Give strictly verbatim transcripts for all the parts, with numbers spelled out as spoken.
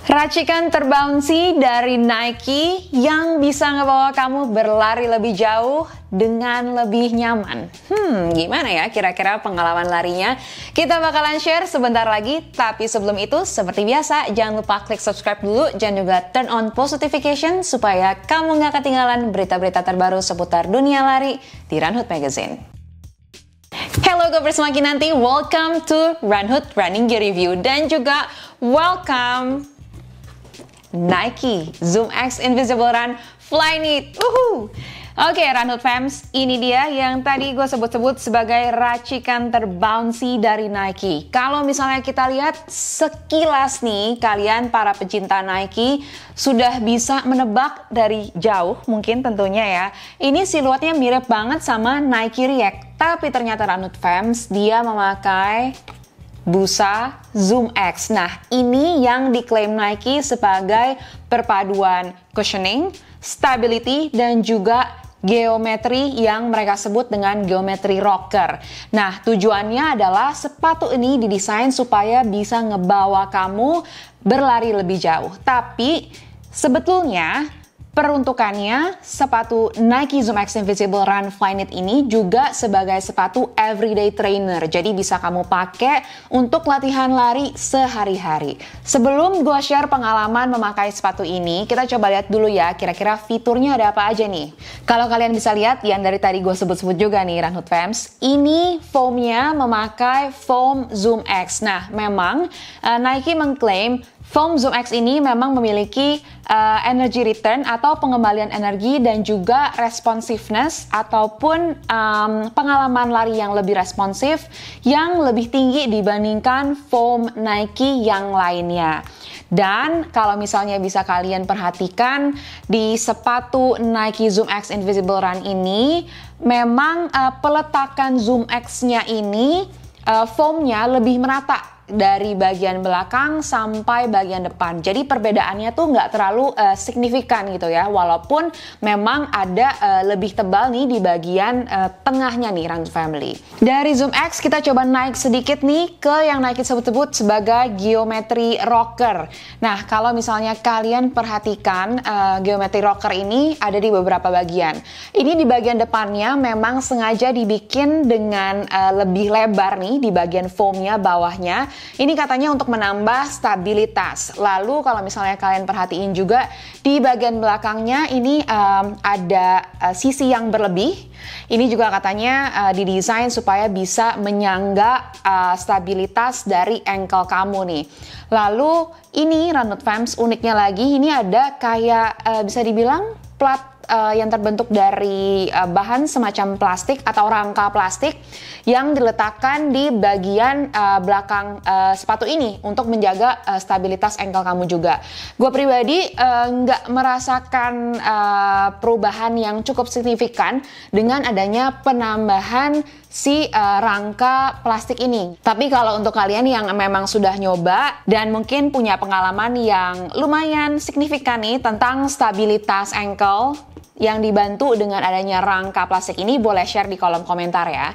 Racikan terbouncy dari Nike yang bisa ngebawa kamu berlari lebih jauh dengan lebih nyaman. Hmm, gimana ya kira-kira pengalaman larinya? Kita bakalan share sebentar lagi, tapi sebelum itu seperti biasa jangan lupa klik subscribe dulu, jangan juga turn on post notification supaya kamu nggak ketinggalan berita-berita terbaru seputar dunia lari di Runhood Magazine. Hello Gopers Semakin Nanti, welcome to Runhood Running Gear Review dan juga welcome Nike Zoom X Invisible Run Flyknit. Uhu. Oke, okay, Runhood Fams, ini dia yang tadi gue sebut-sebut sebagai racikan terbouncy dari Nike. Kalau misalnya kita lihat sekilas nih, kalian para pecinta Nike sudah bisa menebak dari jauh mungkin tentunya ya. Ini siluetnya mirip banget sama Nike React, tapi ternyata Runhood Fams dia memakai busa Zoom X. Nah, ini yang diklaim Nike sebagai perpaduan cushioning, stability, dan juga geometri yang mereka sebut dengan geometri rocker. Nah, tujuannya adalah sepatu ini didesain supaya bisa ngebawa kamu berlari lebih jauh. Tapi sebetulnya peruntukannya, sepatu Nike Zoom X Invisible Run Flyknit ini juga sebagai sepatu everyday trainer. Jadi bisa kamu pakai untuk latihan lari sehari-hari. Sebelum gue share pengalaman memakai sepatu ini, kita coba lihat dulu ya kira-kira fiturnya ada apa aja nih. Kalau kalian bisa lihat yang dari tadi gue sebut-sebut juga nih Runhood Fams, ini foamnya memakai foam Zoom X. Nah, memang uh, Nike mengklaim foam Zoom X ini memang memiliki uh, energy return atau pengembalian energi dan juga responsiveness ataupun um, pengalaman lari yang lebih responsif yang lebih tinggi dibandingkan foam Nike yang lainnya. Dan kalau misalnya bisa kalian perhatikan di sepatu Nike Zoom X Invisible Run ini memang uh, peletakan Zoom X-nya ini uh, foamnya lebih merata dari bagian belakang sampai bagian depan. Jadi perbedaannya tuh nggak terlalu uh, signifikan gitu ya. Walaupun memang ada uh, lebih tebal nih di bagian uh, tengahnya nih Runhood Family. Dari Zoom X kita coba naik sedikit nih ke yang Nike sebut-sebut sebagai geometri rocker. Nah, kalau misalnya kalian perhatikan uh, geometri rocker ini ada di beberapa bagian. Ini di bagian depannya memang sengaja dibikin dengan uh, lebih lebar nih di bagian foamnya bawahnya. Ini katanya untuk menambah stabilitas. Lalu kalau misalnya kalian perhatiin juga di bagian belakangnya ini um, ada uh, sisi yang berlebih. Ini juga katanya uh, didesain supaya bisa menyangga uh, stabilitas dari ankle kamu nih. Lalu ini Runhood Fams uniknya lagi ini ada kayak uh, bisa dibilang plat Uh, yang terbentuk dari uh, bahan semacam plastik atau rangka plastik yang diletakkan di bagian uh, belakang uh, sepatu ini untuk menjaga uh, stabilitas ankle kamu juga. Gue pribadi nggak uh, merasakan uh, perubahan yang cukup signifikan dengan adanya penambahan si uh, rangka plastik ini. Tapi kalau untuk kalian yang memang sudah nyoba dan mungkin punya pengalaman yang lumayan signifikan nih tentang stabilitas ankle yang dibantu dengan adanya rangka plastik ini, boleh share di kolom komentar ya.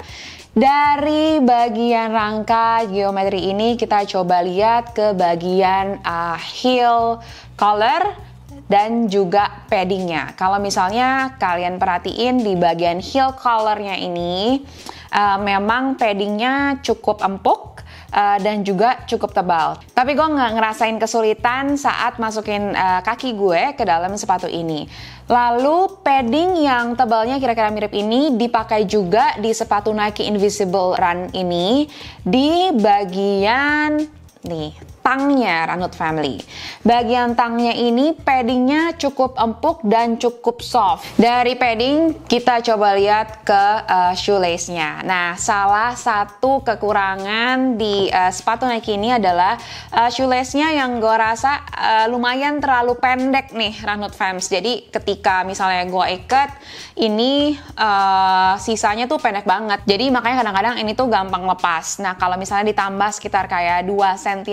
Dari bagian rangka geometri ini kita coba lihat ke bagian uh, heel collar dan juga paddingnya. Kalau misalnya kalian perhatiin di bagian heel collarnya ini uh, memang paddingnya cukup empuk uh, dan juga cukup tebal. Tapi gue nggak ngerasain kesulitan saat masukin uh, kaki gue ke dalam sepatu ini. Lalu padding yang tebalnya kira-kira mirip ini dipakai juga di sepatu Nike Invisible Run ini di bagian nih tangnya Runhood Family. Bagian tangnya ini paddingnya cukup empuk dan cukup soft. Dari padding kita coba lihat ke uh, shoelace-nya. Nah, salah satu kekurangan di uh, sepatu Nike ini adalah uh, shoelace-nya yang gue rasa uh, lumayan terlalu pendek nih Runhood Fams. Jadi ketika misalnya gue ikat ini uh, sisanya tuh pendek banget. Jadi makanya kadang-kadang ini tuh gampang lepas. Nah, kalau misalnya ditambah sekitar kayak dua sentian lagi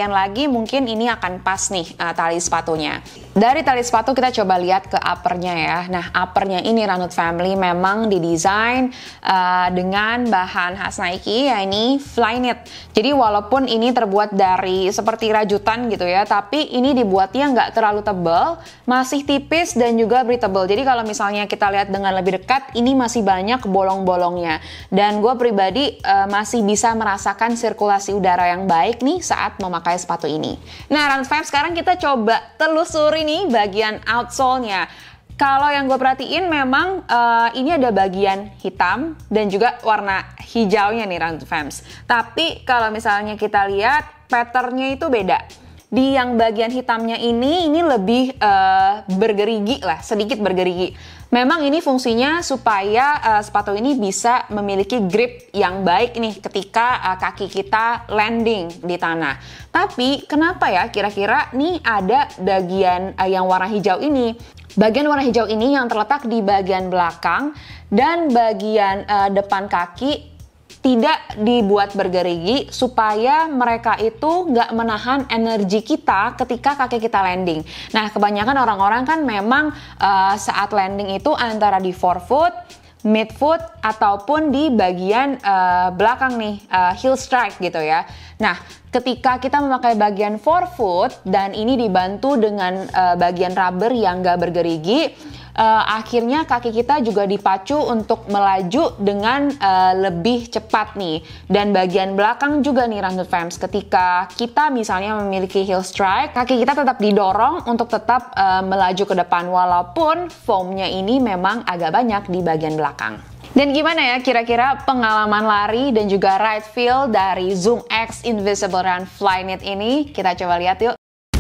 kami mungkin ini akan pas nih uh, tali sepatunya. Dari tali sepatu kita coba lihat ke uppernya ya. Nah, uppernya ini Runwood Family memang didesain uh, dengan bahan khas Nike, ya ini Flyknit. Jadi walaupun ini terbuat dari seperti rajutan gitu ya, tapi ini dibuatnya nggak terlalu tebal, masih tipis dan juga breathable. Jadi kalau misalnya kita lihat dengan lebih dekat, ini masih banyak bolong-bolongnya. Dan gue pribadi uh, masih bisa merasakan sirkulasi udara yang baik nih saat memakai sepatu ini. Nah, Runwood Fam, sekarang kita coba telusuri nih bagian outsole-nya. Kalau yang gue perhatiin memang uh, ini ada bagian hitam dan juga warna hijaunya nih Runwood Fams. Tapi kalau misalnya kita lihat patternnya itu beda. Di yang bagian hitamnya ini, ini lebih uh, bergerigi lah, sedikit bergerigi. Memang ini fungsinya supaya uh, sepatu ini bisa memiliki grip yang baik nih ketika uh, kaki kita landing di tanah. Tapi kenapa ya kira-kira nih ada bagian uh, yang warna hijau ini? Bagian warna hijau ini yang terletak di bagian belakang dan bagian uh, depan kaki tidak dibuat bergerigi supaya mereka itu nggak menahan energi kita ketika kaki kita landing. Nah, kebanyakan orang-orang kan memang uh, saat landing itu antara di forefoot, midfoot, ataupun di bagian uh, belakang nih, uh, heel strike gitu ya. Nah, ketika kita memakai bagian forefoot dan ini dibantu dengan uh, bagian rubber yang nggak bergerigi, Uh, akhirnya kaki kita juga dipacu untuk melaju dengan uh, lebih cepat nih. Dan bagian belakang juga nih Runwood Fams, ketika kita misalnya memiliki heel strike, kaki kita tetap didorong untuk tetap uh, melaju ke depan walaupun foamnya ini memang agak banyak di bagian belakang. Dan gimana ya kira-kira pengalaman lari dan juga ride feel dari Zoom X Invisible Run Flyknit ini? Kita coba lihat yuk.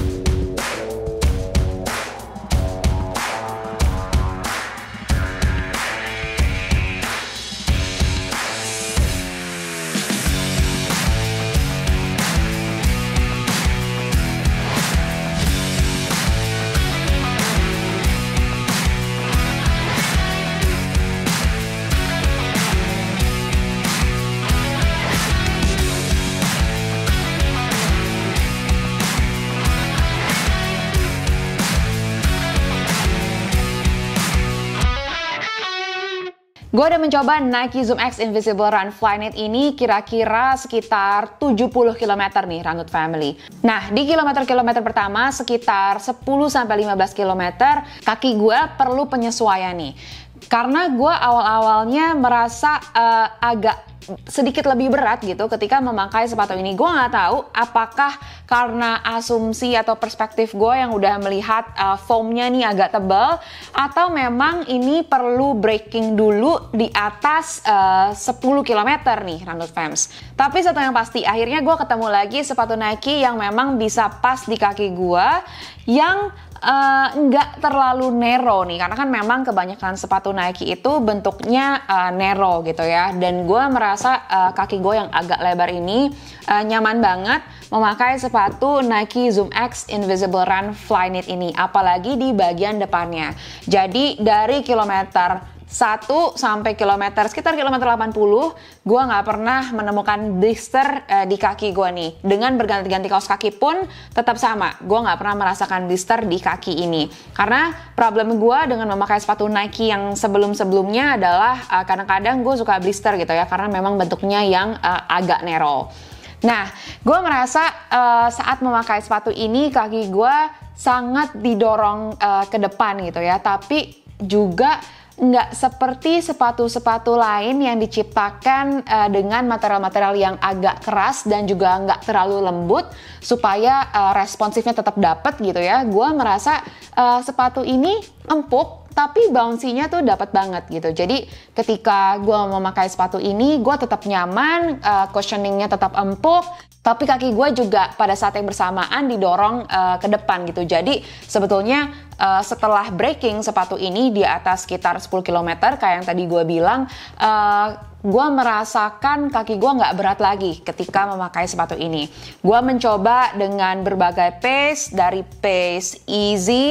Gue udah mencoba Nike Zoom X Invisible Run Flyknit ini kira-kira sekitar tujuh puluh kilometer nih Runwood Family. Nah, di kilometer-kilometer pertama sekitar sepuluh sampai lima belas kilometer kaki gue perlu penyesuaian nih. Karena gue awal-awalnya merasa uh, agak sedikit lebih berat gitu ketika memakai sepatu ini. Gue nggak tahu apakah karena asumsi atau perspektif gue yang udah melihat uh, foamnya nih agak tebal, atau memang ini perlu braking dulu di atas uh, sepuluh kilometer nih Runwood Fams. Tapi satu yang pasti, akhirnya gue ketemu lagi sepatu Nike yang memang bisa pas di kaki gue, yang Uh, nggak terlalu narrow nih, karena kan memang kebanyakan sepatu Nike itu bentuknya uh, narrow gitu ya, dan gue merasa uh, kaki gue yang agak lebar ini uh, nyaman banget memakai sepatu Nike Zoom X Invisible Run Flyknit ini, apalagi di bagian depannya. Jadi dari kilometer satu sampai kilometer sekitar kilometer delapan puluh, gue nggak pernah menemukan blister uh, di kaki gue nih. Dengan berganti-ganti kaos kaki pun tetap sama, gue nggak pernah merasakan blister di kaki ini. Karena problem gue dengan memakai sepatu Nike yang sebelum-sebelumnya adalah uh, kadang-kadang gue suka blister gitu ya, karena memang bentuknya yang uh, agak narrow. Nah, gue merasa uh, saat memakai sepatu ini kaki gue sangat didorong uh, ke depan gitu ya, tapi juga nggak seperti sepatu-sepatu lain yang diciptakan uh, dengan material-material yang agak keras dan juga nggak terlalu lembut supaya uh, responsifnya tetap dapet gitu ya. Gue merasa uh, sepatu ini empuk tapi bouncy-nya tuh dapat banget gitu. Jadi ketika gue memakai sepatu ini, gue tetap nyaman, uh, cushioning-nya tetap empuk, tapi kaki gue juga pada saat yang bersamaan didorong uh, ke depan gitu. Jadi sebetulnya uh, setelah braking sepatu ini di atas sekitar sepuluh kilometer kayak yang tadi gue bilang, uh, gue merasakan kaki gue nggak berat lagi ketika memakai sepatu ini. Gue mencoba dengan berbagai pace, dari pace easy,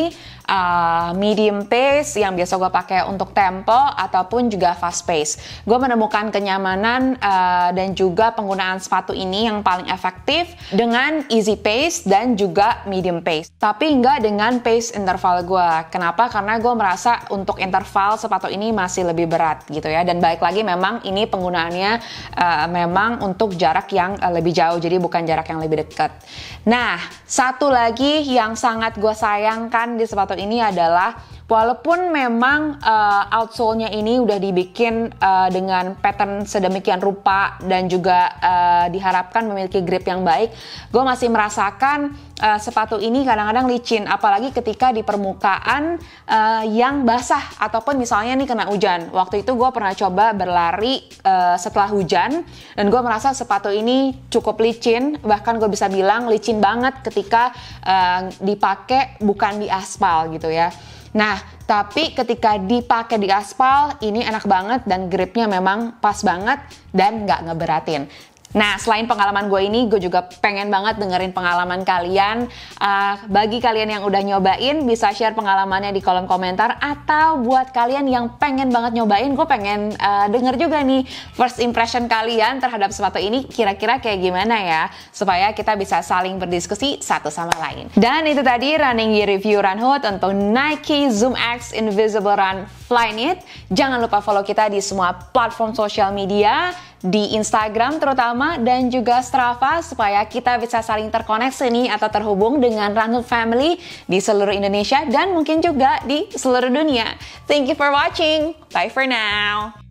uh, medium pace yang biasa gue pakai untuk tempo ataupun juga fast pace. Gue menemukan kenyamanan uh, dan juga penggunaan sepatu ini yang paling efektif dengan easy pace dan juga medium pace. Tapi nggak dengan pace interval gue. Kenapa? Karena gue merasa untuk interval sepatu ini masih lebih berat gitu ya. Dan balik lagi memang ini penggunaannya uh, memang untuk jarak yang uh, lebih jauh, jadi bukan jarak yang lebih dekat. Nah, satu lagi yang sangat gue sayangkan di sepatu ini adalah walaupun memang uh, outsole-nya ini udah dibikin uh, dengan pattern sedemikian rupa dan juga uh, diharapkan memiliki grip yang baik, gue masih merasakan uh, sepatu ini kadang-kadang licin, apalagi ketika di permukaan uh, yang basah ataupun misalnya nih kena hujan. Waktu itu gue pernah coba berlari uh, setelah hujan dan gue merasa sepatu ini cukup licin, bahkan gue bisa bilang licin banget ketika uh, dipakai bukan di aspal gitu ya. Nah, tapi ketika dipakai di aspal, ini enak banget dan gripnya memang pas banget dan nggak ngeberatin. Nah, selain pengalaman gue ini, gue juga pengen banget dengerin pengalaman kalian. Uh, bagi kalian yang udah nyobain, bisa share pengalamannya di kolom komentar. Atau buat kalian yang pengen banget nyobain, gue pengen uh, denger juga nih first impression kalian terhadap sepatu ini kira-kira kayak gimana ya. Supaya kita bisa saling berdiskusi satu sama lain. Dan itu tadi running gear review Runhood untuk Nike Zoom X Invisible Run Flyknit. Jangan lupa follow kita di semua platform sosial media, di Instagram terutama dan juga Strava supaya kita bisa saling terkoneksi nih atau terhubung dengan Runhood Family di seluruh Indonesia dan mungkin juga di seluruh dunia. Thank you for watching. Bye for now.